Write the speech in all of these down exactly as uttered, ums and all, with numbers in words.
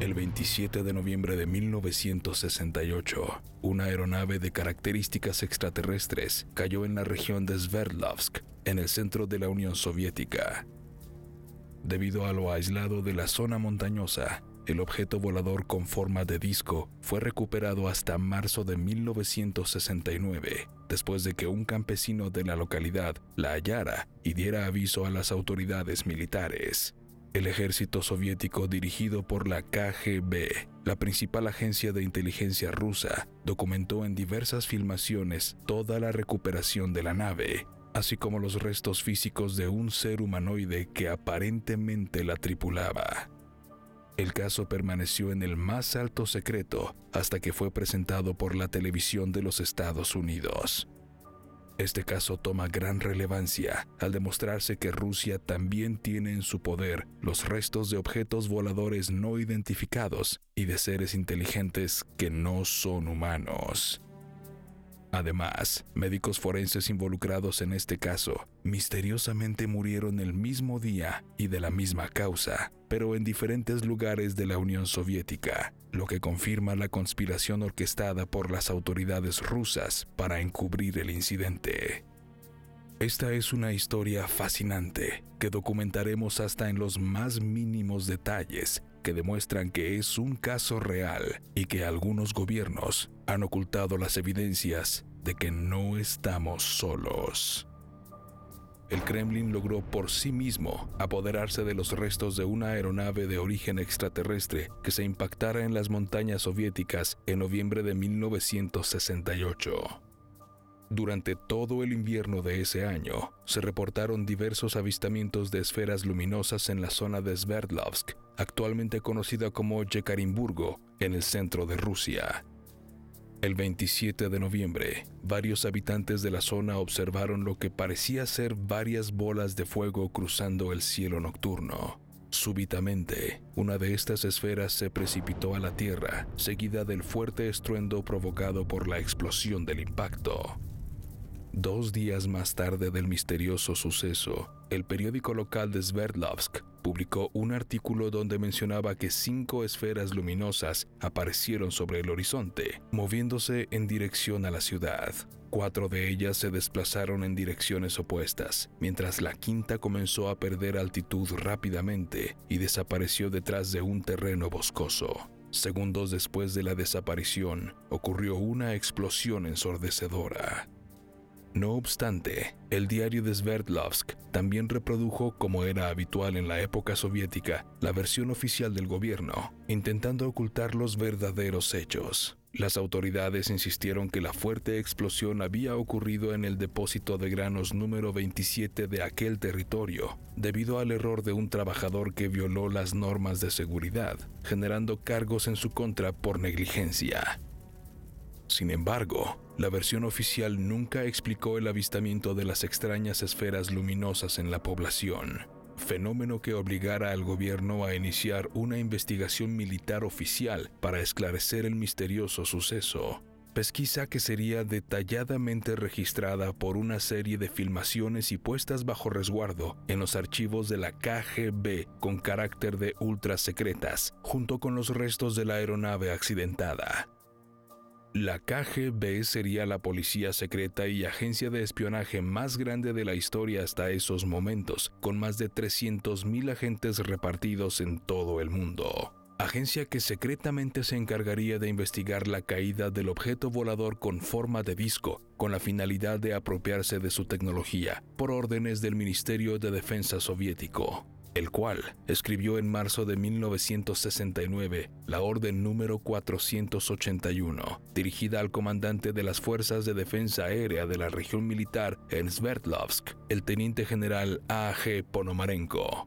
El veintisiete de noviembre de mil novecientos sesenta y ocho, una aeronave de características extraterrestres cayó en la región de Sverdlovsk, en el centro de la Unión Soviética. Debido a lo aislado de la zona montañosa, el objeto volador con forma de disco fue recuperado hasta marzo de mil novecientos sesenta y nueve, después de que un campesino de la localidad la hallara y diera aviso a las autoridades militares. El ejército soviético, dirigido por la K G B, la principal agencia de inteligencia rusa, documentó en diversas filmaciones toda la recuperación de la nave, así como los restos físicos de un ser humanoide que aparentemente la tripulaba. El caso permaneció en el más alto secreto hasta que fue presentado por la televisión de los Estados Unidos. Este caso toma gran relevancia al demostrarse que Rusia también tiene en su poder los restos de objetos voladores no identificados y de seres inteligentes que no son humanos. Además, médicos forenses involucrados en este caso misteriosamente murieron el mismo día y de la misma causa, pero en diferentes lugares de la Unión Soviética, lo que confirma la conspiración orquestada por las autoridades rusas para encubrir el incidente. Esta es una historia fascinante que documentaremos hasta en los más mínimos detalles, que demuestran que es un caso real y que algunos gobiernos han ocultado las evidencias de que no estamos solos. El Kremlin logró por sí mismo apoderarse de los restos de una aeronave de origen extraterrestre que se impactara en las montañas soviéticas en noviembre de mil novecientos sesenta y ocho. Durante todo el invierno de ese año, se reportaron diversos avistamientos de esferas luminosas en la zona de Sverdlovsk, actualmente conocida como Yekaterinburgo, en el centro de Rusia. El veintisiete de noviembre, varios habitantes de la zona observaron lo que parecía ser varias bolas de fuego cruzando el cielo nocturno. Súbitamente, una de estas esferas se precipitó a la tierra, seguida del fuerte estruendo provocado por la explosión del impacto. Dos días más tarde del misterioso suceso, el periódico local de Sverdlovsk publicó un artículo donde mencionaba que cinco esferas luminosas aparecieron sobre el horizonte, moviéndose en dirección a la ciudad. Cuatro de ellas se desplazaron en direcciones opuestas, mientras la quinta comenzó a perder altitud rápidamente y desapareció detrás de un terreno boscoso. Segundos después de la desaparición, ocurrió una explosión ensordecedora. No obstante, el diario de Sverdlovsk también reprodujo, como era habitual en la época soviética, la versión oficial del gobierno, intentando ocultar los verdaderos hechos. Las autoridades insistieron que la fuerte explosión había ocurrido en el depósito de granos número veintisiete de aquel territorio, debido al error de un trabajador que violó las normas de seguridad, generando cargos en su contra por negligencia. Sin embargo, la versión oficial nunca explicó el avistamiento de las extrañas esferas luminosas en la población, fenómeno que obligara al gobierno a iniciar una investigación militar oficial para esclarecer el misterioso suceso. Pesquisa que sería detalladamente registrada por una serie de filmaciones y puestas bajo resguardo en los archivos de la K G B con carácter de ultra secretas, junto con los restos de la aeronave accidentada. La K G B sería la policía secreta y agencia de espionaje más grande de la historia hasta esos momentos, con más de trescientos mil agentes repartidos en todo el mundo. Agencia que secretamente se encargaría de investigar la caída del objeto volador con forma de disco, con la finalidad de apropiarse de su tecnología, por órdenes del Ministerio de Defensa soviético, el cual escribió en marzo de mil novecientos sesenta y nueve la orden número cuatrocientos ochenta y uno, dirigida al comandante de las Fuerzas de Defensa Aérea de la región militar en Sverdlovsk, el teniente general A G Ponomarenko.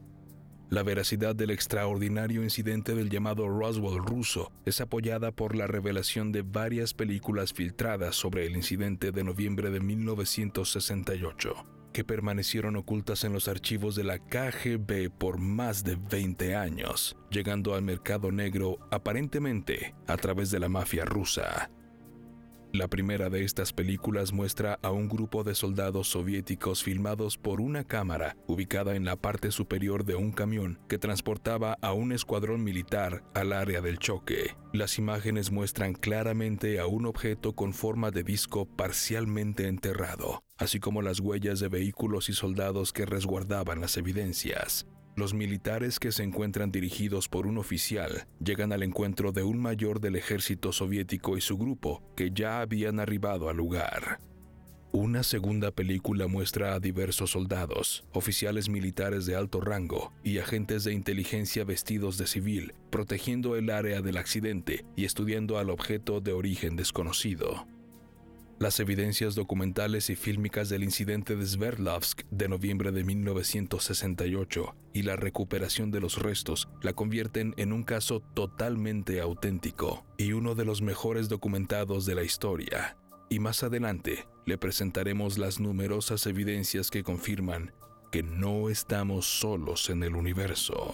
La veracidad del extraordinario incidente del llamado Roswell ruso es apoyada por la revelación de varias películas filtradas sobre el incidente de noviembre de mil novecientos sesenta y ocho, que permanecieron ocultas en los archivos de la K G B por más de veinte años, llegando al mercado negro aparentemente a través de la mafia rusa. La primera de estas películas muestra a un grupo de soldados soviéticos filmados por una cámara ubicada en la parte superior de un camión que transportaba a un escuadrón militar al área del choque. Las imágenes muestran claramente a un objeto con forma de disco parcialmente enterrado, así como las huellas de vehículos y soldados que resguardaban las evidencias. Los militares, que se encuentran dirigidos por un oficial, llegan al encuentro de un mayor del ejército soviético y su grupo, que ya habían arribado al lugar. Una segunda película muestra a diversos soldados, oficiales militares de alto rango y agentes de inteligencia vestidos de civil, protegiendo el área del accidente y estudiando al objeto de origen desconocido. Las evidencias documentales y fílmicas del incidente de Sverdlovsk de noviembre de mil novecientos sesenta y ocho y la recuperación de los restos la convierten en un caso totalmente auténtico y uno de los mejores documentados de la historia. Y más adelante le presentaremos las numerosas evidencias que confirman que no estamos solos en el universo.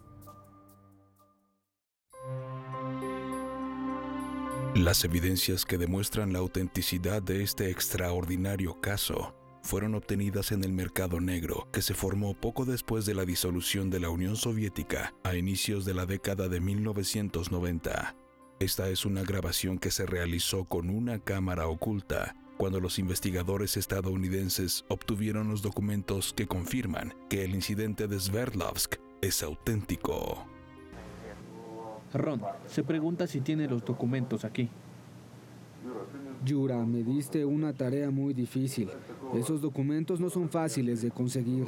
Las evidencias que demuestran la autenticidad de este extraordinario caso fueron obtenidas en el mercado negro que se formó poco después de la disolución de la Unión Soviética a inicios de la década de mil novecientos noventa. Esta es una grabación que se realizó con una cámara oculta cuando los investigadores estadounidenses obtuvieron los documentos que confirman que el incidente de Sverdlovsk es auténtico. Ron se pregunta si tiene los documentos aquí. Yura, me diste una tarea muy difícil. Esos documentos no son fáciles de conseguir.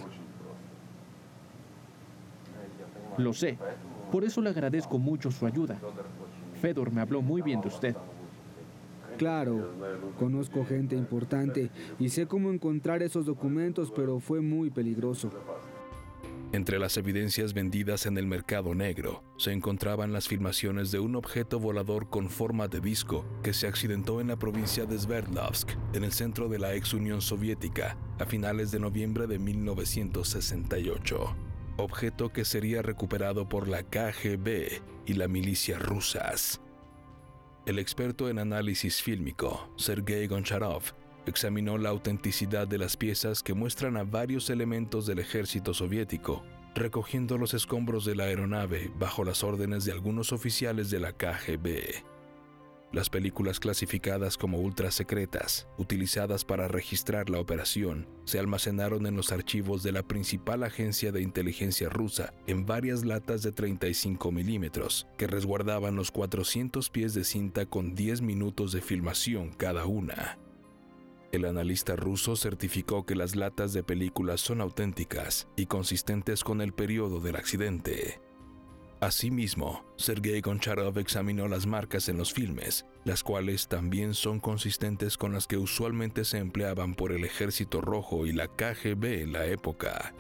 Lo sé. Por eso le agradezco mucho su ayuda. Fedor me habló muy bien de usted. Claro, conozco gente importante y sé cómo encontrar esos documentos, pero fue muy peligroso. Entre las evidencias vendidas en el mercado negro se encontraban las filmaciones de un objeto volador con forma de disco que se accidentó en la provincia de Sverdlovsk, en el centro de la ex Unión Soviética, a finales de noviembre de mil novecientos sesenta y ocho. Objeto que sería recuperado por la K G B y la milicia rusas. El experto en análisis fílmico, Sergei Goncharov, examinó la autenticidad de las piezas que muestran a varios elementos del ejército soviético, recogiendo los escombros de la aeronave bajo las órdenes de algunos oficiales de la K G B. Las películas clasificadas como ultrasecretas, utilizadas para registrar la operación, se almacenaron en los archivos de la principal agencia de inteligencia rusa en varias latas de treinta y cinco milímetros, que resguardaban los cuatrocientos pies de cinta con diez minutos de filmación cada una. El analista ruso certificó que las latas de películas son auténticas y consistentes con el periodo del accidente. Asimismo, Sergei Goncharov examinó las marcas en los filmes, las cuales también son consistentes con las que usualmente se empleaban por el Ejército Rojo y la K G B en la época.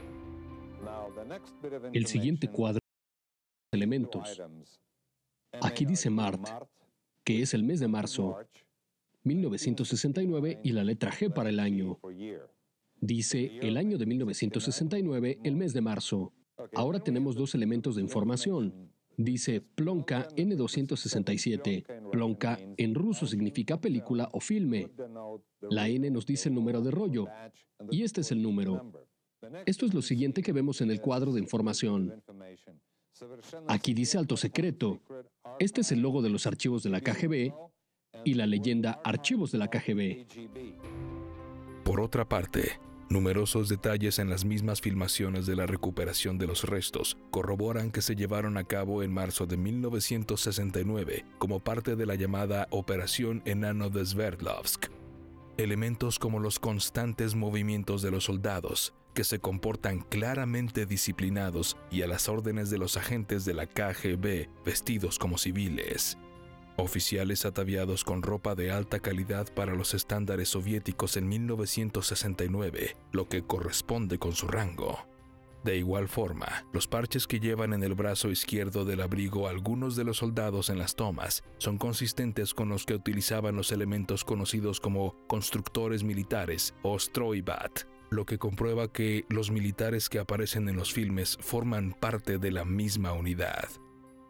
El siguiente cuadro de elementos. Aquí dice Mart, que es el mes de marzo, mil novecientos sesenta y nueve, y la letra G para el año. Dice el año de mil novecientos sesenta y nueve, el mes de marzo. Ahora tenemos dos elementos de información. Dice Plonka N doscientos sesenta y siete. Plonka en ruso significa película o filme. La N nos dice el número de rollo. Y este es el número. Esto es lo siguiente que vemos en el cuadro de información. Aquí dice alto secreto. Este es el logo de los archivos de la K G B y la leyenda Archivos de la K G B. Por otra parte, numerosos detalles en las mismas filmaciones de la recuperación de los restos corroboran que se llevaron a cabo en marzo de mil novecientos sesenta y nueve como parte de la llamada Operación Enano de Sverdlovsk. Elementos como los constantes movimientos de los soldados, que se comportan claramente disciplinados y a las órdenes de los agentes de la K G B vestidos como civiles. Oficiales ataviados con ropa de alta calidad para los estándares soviéticos en mil novecientos sesenta y nueve, lo que corresponde con su rango. De igual forma, los parches que llevan en el brazo izquierdo del abrigo algunos de los soldados en las tomas son consistentes con los que utilizaban los elementos conocidos como constructores militares o Stroibat, lo que comprueba que los militares que aparecen en los filmes forman parte de la misma unidad.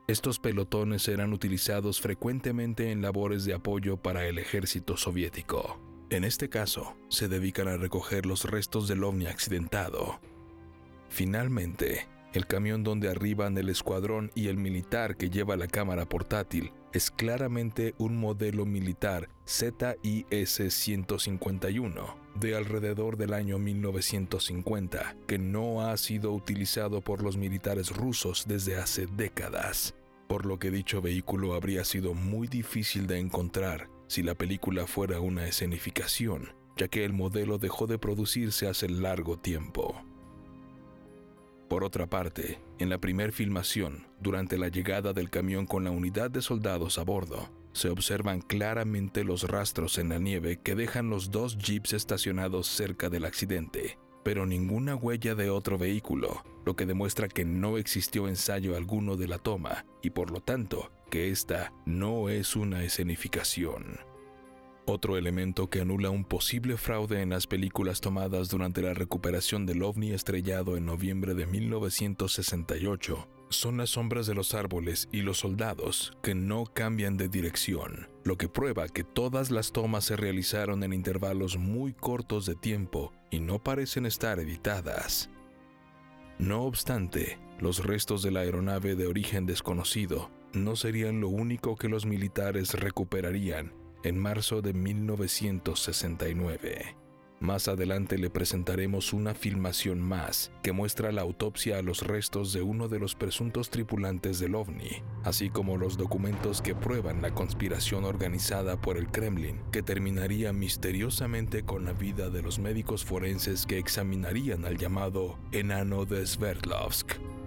Estos pelotones eran utilizados frecuentemente en labores de apoyo para el ejército soviético. En este caso, se dedican a recoger los restos del ovni accidentado. Finalmente, el camión donde arriban el escuadrón y el militar que lleva la cámara portátil es claramente un modelo militar Z I S ciento cincuenta y uno de alrededor del año mil novecientos cincuenta, que no ha sido utilizado por los militares rusos desde hace décadas, por lo que dicho vehículo habría sido muy difícil de encontrar si la película fuera una escenificación, ya que el modelo dejó de producirse hace largo tiempo. Por otra parte, en la primer filmación, durante la llegada del camión con la unidad de soldados a bordo, se observan claramente los rastros en la nieve que dejan los dos jeeps estacionados cerca del accidente, pero ninguna huella de otro vehículo, lo que demuestra que no existió ensayo alguno de la toma y por lo tanto que esta no es una escenificación. Otro elemento que anula un posible fraude en las películas tomadas durante la recuperación del ovni estrellado en noviembre de mil novecientos sesenta y ocho son las sombras de los árboles y los soldados que no cambian de dirección, lo que prueba que todas las tomas se realizaron en intervalos muy cortos de tiempo y no parecen estar editadas. No obstante, los restos de la aeronave de origen desconocido no serían lo único que los militares recuperarían en marzo de mil novecientos sesenta y nueve. Más adelante le presentaremos una filmación más que muestra la autopsia a los restos de uno de los presuntos tripulantes del ovni, así como los documentos que prueban la conspiración organizada por el Kremlin, que terminaría misteriosamente con la vida de los médicos forenses que examinarían al llamado enano de Sverdlovsk.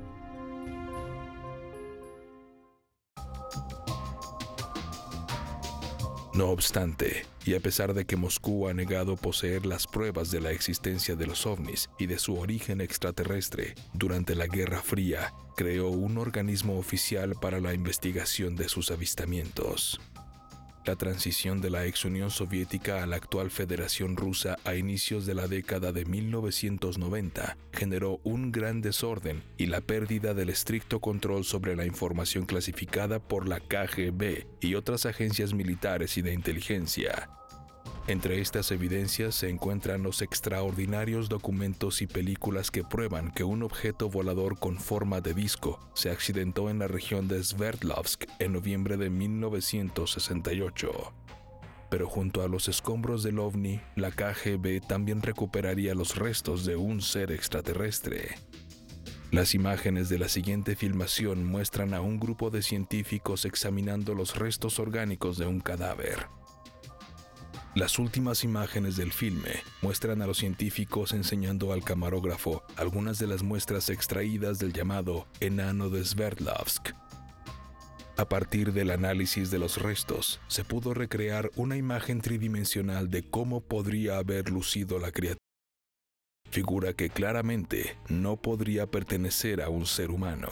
No obstante, y a pesar de que Moscú ha negado poseer las pruebas de la existencia de los ovnis y de su origen extraterrestre, durante la Guerra Fría creó un organismo oficial para la investigación de sus avistamientos. La transición de la ex Unión Soviética a la actual Federación Rusa a inicios de la década de mil novecientos noventa generó un gran desorden y la pérdida del estricto control sobre la información clasificada por la K G B y otras agencias militares y de inteligencia. Entre estas evidencias se encuentran los extraordinarios documentos y películas que prueban que un objeto volador con forma de disco se accidentó en la región de Sverdlovsk en noviembre de mil novecientos sesenta y ocho. Pero junto a los escombros del ovni, la K G B también recuperaría los restos de un ser extraterrestre. Las imágenes de la siguiente filmación muestran a un grupo de científicos examinando los restos orgánicos de un cadáver. Las últimas imágenes del filme muestran a los científicos enseñando al camarógrafo algunas de las muestras extraídas del llamado enano de Sverdlovsk. A partir del análisis de los restos, se pudo recrear una imagen tridimensional de cómo podría haber lucido la criatura, figura que claramente no podría pertenecer a un ser humano.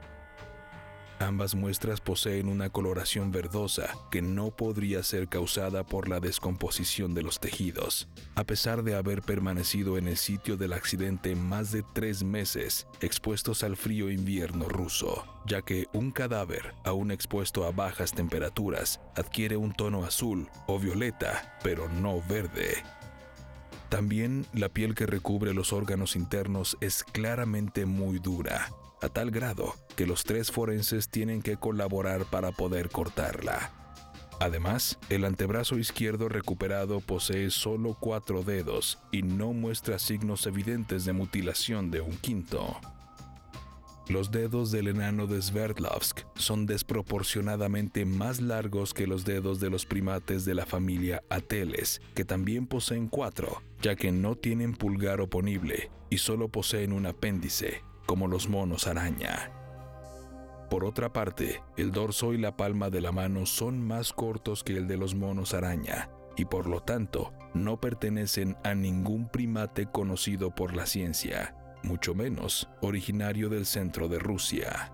Ambas muestras poseen una coloración verdosa que no podría ser causada por la descomposición de los tejidos, a pesar de haber permanecido en el sitio del accidente más de tres meses, expuestos al frío invierno ruso, ya que un cadáver, aún expuesto a bajas temperaturas, adquiere un tono azul o violeta, pero no verde. También la piel que recubre los órganos internos es claramente muy dura, a tal grado que los tres forenses tienen que colaborar para poder cortarla. Además, el antebrazo izquierdo recuperado posee solo cuatro dedos y no muestra signos evidentes de mutilación de un quinto. Los dedos del enano de Sverdlovsk son desproporcionadamente más largos que los dedos de los primates de la familia Ateles, que también poseen cuatro, ya que no tienen pulgar oponible y solo poseen un apéndice, como los monos araña. Por otra parte, el dorso y la palma de la mano son más cortos que el de los monos araña y por lo tanto no pertenecen a ningún primate conocido por la ciencia, mucho menos originario del centro de Rusia.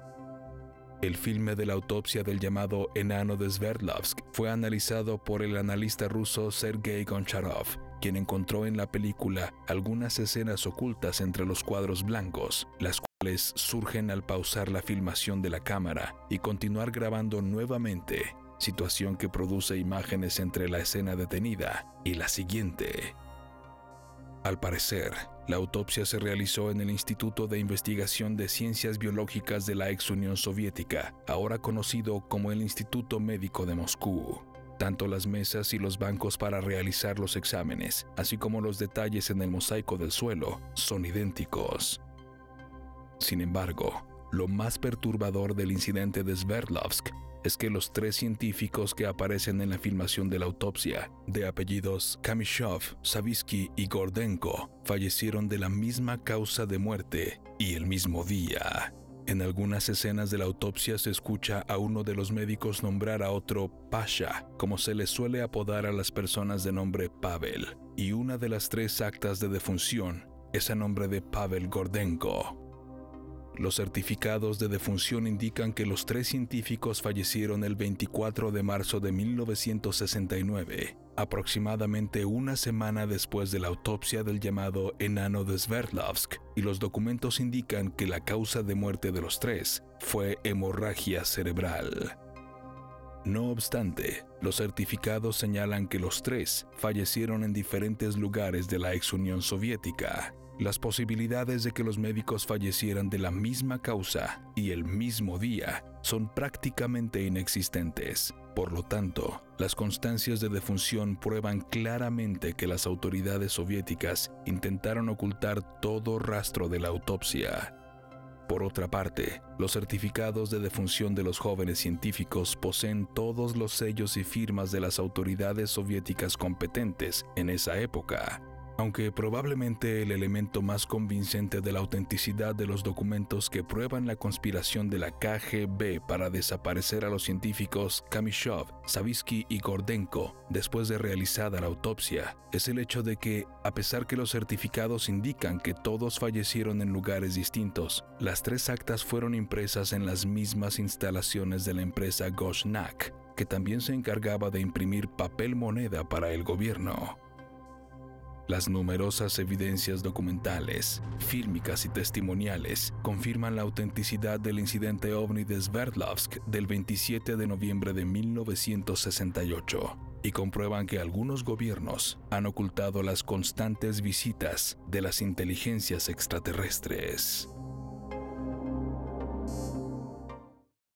El filme de la autopsia del llamado enano de Sverdlovsk fue analizado por el analista ruso Sergei Goncharov, quien encontró en la película algunas escenas ocultas entre los cuadros blancos, las surgen al pausar la filmación de la cámara y continuar grabando nuevamente, situación que produce imágenes entre la escena detenida y la siguiente. Al parecer, la autopsia se realizó en el Instituto de Investigación de Ciencias Biológicas de la ex Unión Soviética, ahora conocido como el Instituto Médico de Moscú. Tanto las mesas y los bancos para realizar los exámenes, así como los detalles en el mosaico del suelo, son idénticos. Sin embargo, lo más perturbador del incidente de Sverdlovsk es que los tres científicos que aparecen en la filmación de la autopsia, de apellidos Kamyshov, Savitsky y Gordenko, fallecieron de la misma causa de muerte y el mismo día. En algunas escenas de la autopsia se escucha a uno de los médicos nombrar a otro Pasha, como se le suele apodar a las personas de nombre Pavel, y una de las tres actas de defunción es a nombre de Pavel Gordenko. Los certificados de defunción indican que los tres científicos fallecieron el veinticuatro de marzo de mil novecientos sesenta y nueve, aproximadamente una semana después de la autopsia del llamado enano de Sverdlovsk, y los documentos indican que la causa de muerte de los tres fue hemorragia cerebral. No obstante, los certificados señalan que los tres fallecieron en diferentes lugares de la ex Unión Soviética. Las posibilidades de que los médicos fallecieran de la misma causa y el mismo día son prácticamente inexistentes. Por lo tanto, las constancias de defunción prueban claramente que las autoridades soviéticas intentaron ocultar todo rastro de la autopsia. Por otra parte, los certificados de defunción de los jóvenes científicos poseen todos los sellos y firmas de las autoridades soviéticas competentes en esa época. Aunque probablemente el elemento más convincente de la autenticidad de los documentos que prueban la conspiración de la K G B para desaparecer a los científicos Kamyshov, Savitsky y Gordenko después de realizada la autopsia, es el hecho de que, a pesar que los certificados indican que todos fallecieron en lugares distintos, las tres actas fueron impresas en las mismas instalaciones de la empresa Goshnak, que también se encargaba de imprimir papel moneda para el gobierno. Las numerosas evidencias documentales, fílmicas y testimoniales confirman la autenticidad del incidente ovni de Sverdlovsk del veintisiete de noviembre de mil novecientos sesenta y ocho y comprueban que algunos gobiernos han ocultado las constantes visitas de las inteligencias extraterrestres.